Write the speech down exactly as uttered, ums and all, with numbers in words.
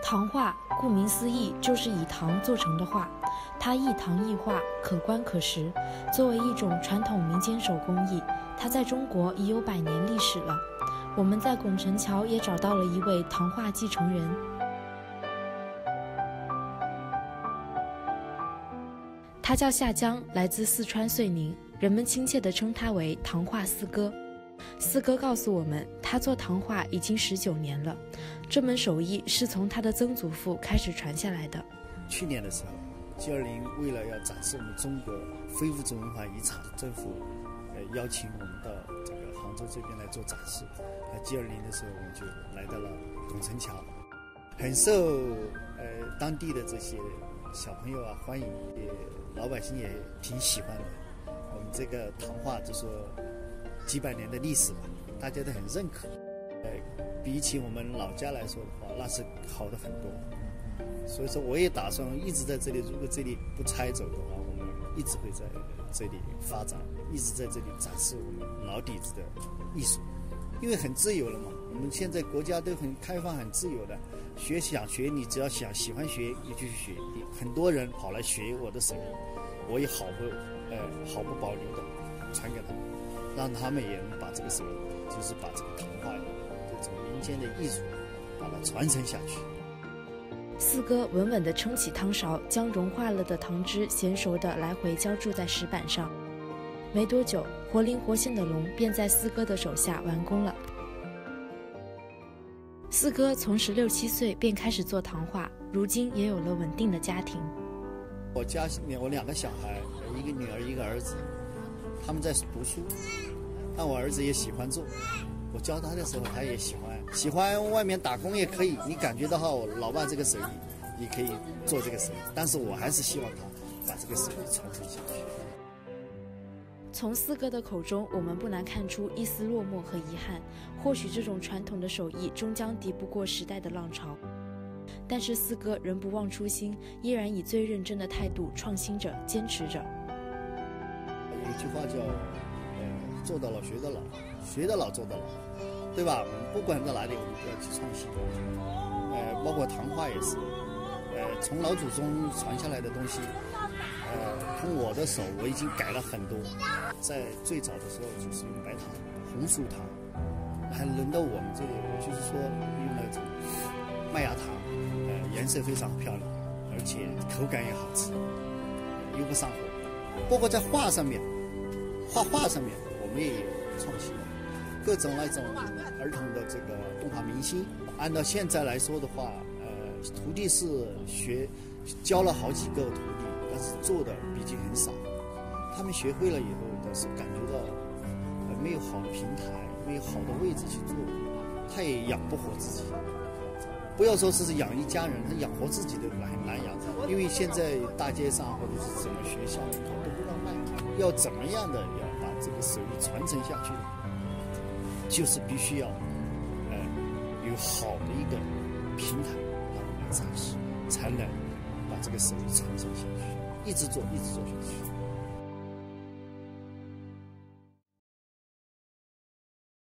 糖画顾名思义就是以糖做成的画，它易糖易画，可观可识。作为一种传统民间手工艺，它在中国已有百年历史了。我们在拱辰桥也找到了一位糖画继承人。他叫夏江，来自四川遂宁，人们亲切地称他为糖画四哥。四哥告诉我们，他做糖画已经十九年了，这门手艺是从他的曾祖父开始传下来的。 去年的时候 G 二零为了要展示我们中国非物质文化遗产，政府呃邀请我们到这个杭州这边来做展示。那 G 二零的时候，我们就来到了拱辰桥，很受呃当地的这些小朋友啊欢迎，也老百姓也挺喜欢的。我们这个糖画就说几百年的历史，大家都很认可。呃，比起我们老家来说的话，那是好的很多。所以说，我也打算一直在这里。如果这里不拆走的话，我们一直会在这里发展，一直在这里展示我们老底子的艺术。因为很自由了嘛，我们现在国家都很开放、很自由的，学想学，你只要想喜欢学，你就去学。很多人跑来学我的手艺，我也毫不呃毫不保留的传给他们。让他们也能把这个手艺，就是把这个糖画这种民间的艺术，把它传承下去。 四哥稳稳地撑起汤勺，将融化了的糖汁娴熟地来回浇筑在石板上。没多久，活灵活现的龙便在四哥的手下完工了。四哥从十六七岁便开始做糖画，如今也有了稳定的家庭。 我家里面我两个小孩，一个女儿一个儿子。他们在读书，但我儿子也喜欢做。我教他的时候，他也喜欢，喜欢外面打工也可以。你感觉到我老爸这个手艺，你可以做这个手艺，但是我还是希望他把这个手艺传承下去。 从四哥的口中，我们不难看出一丝落寞和遗憾。或许这种传统的手艺终将敌不过时代的浪潮，但是四哥仍不忘初心，依然以最认真的态度创新着，坚持着。 有一句话叫呃做到老学到老，学到老做到老，对吧？我们不管在哪里，我们都要去创新。呃包括糖画也是，呃从老祖宗传下来的东西，呃从我的手我已经改了很多。在最早的时候就是用白糖、红薯糖，还轮到我们这里，我就是说用那种麦芽糖，呃颜色非常漂亮，而且口感也好吃，又不上火。包括在画上面，画画上面我们也有创新，各种那种儿童的这个动画明星。按照现在来说的话，呃，徒弟是学教了好几个徒弟，但是做的毕竟很少。他们学会了以后，但是感觉到呃没有好的平台，没有好的位置去做，他也养不活自己。不要说是养一家人，他养活自己都很难养，因为现在大街上或者是什么学校里头都不让卖。要怎么样的要把这个手艺传承下去，就是必须要呃有好的一个平台让我们展示，才能把这个手艺传承下去，一直做，一直做下去。